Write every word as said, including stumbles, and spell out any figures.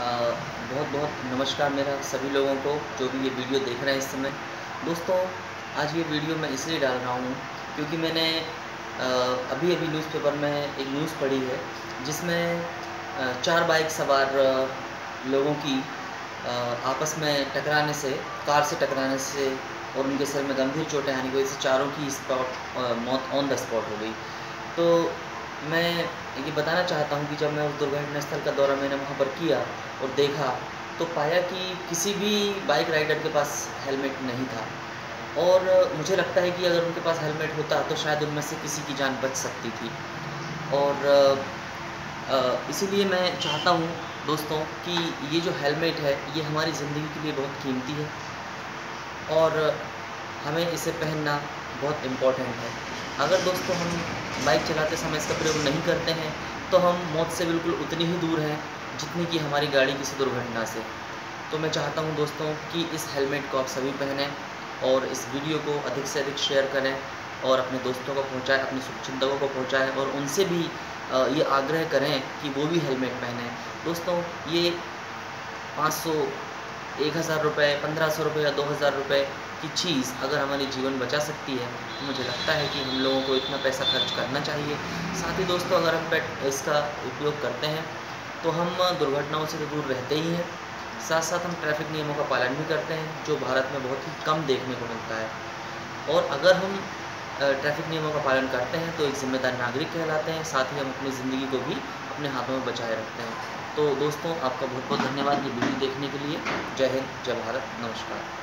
अ, बहुत बहुत नमस्कार मेरा सभी लोगों को जो भी ये वीडियो देख रहे हैं इस समय। दोस्तों, आज ये वीडियो मैं इसलिए डाल रहा हूँ क्योंकि मैंने अ, अभी अभी न्यूज़पेपर में एक न्यूज़ पढ़ी है जिसमें अ, चार बाइक सवार अ, लोगों की अ, आपस में टकराने से कार से टकराने से और उनके सिर में गंभीर चोटें आने की वजह से चारों की स्पॉट अ, मौत ऑन द स्पॉट हो गई। तो मैं ये बताना चाहता हूँ कि जब मैं उस दुर्घटना स्थल का दौरा मैंने वहाँ पर किया और देखा, तो पाया कि किसी भी बाइक राइडर के पास हेलमेट नहीं था और मुझे लगता है कि अगर उनके पास हेलमेट होता तो शायद उनमें से किसी की जान बच सकती थी। और अ, इसीलिए मैं चाहता हूँ दोस्तों कि ये जो हेलमेट है ये हमारी ज़िंदगी के लिए बहुत कीमती है और हमें इसे पहनना बहुत इम्पोर्टेंट है। अगर दोस्तों हम बाइक चलाते समय इसका प्रयोग नहीं करते हैं तो हम मौत से बिल्कुल उतनी ही दूर हैं जितनी कि हमारी गाड़ी किसी दुर्घटना से। तो मैं चाहता हूँ दोस्तों कि इस हेलमेट को आप सभी पहनें और इस वीडियो को अधिक से अधिक शेयर करें और अपने दोस्तों को पहुँचाएँ, अपने शुभचिंतकों को पहुँचाएँ और उनसे भी अ, ये आग्रह करें कि वो भी हेलमेट पहनें। दोस्तों, ये पाँच सौ, एक हज़ार रुपये, पंद्रह सौ रुपये या दो हज़ार रुपये की चीज़ अगर हमारे जीवन बचा सकती है, तो मुझे लगता है कि हम लोगों को इतना पैसा खर्च करना चाहिए। साथ ही दोस्तों, अगर हम पेट इसका उपयोग करते हैं, तो हम दुर्घटनाओं से तो दूर रहते ही हैं, साथ-साथ हम ट्रैफ़िक नियमों का पालन भी करते हैं, जो भारत में बहुत ही कम देखने को मिलता है। और अगर हम अ, ट्रैफ़िक नियमों का पालन करते हैं, तो एक ज़िम्मेदार नागरिक कहलाते हैं, साथ ही हम अपनी ज़िंदगी को भी अपने हाथों में बचाए रखते हैं। तो दोस्तों, आपका बहुत-बहुत धन्यवाद ये वीडियो देखने के लिए। जय हिंद, जय भारत, नमस्कार।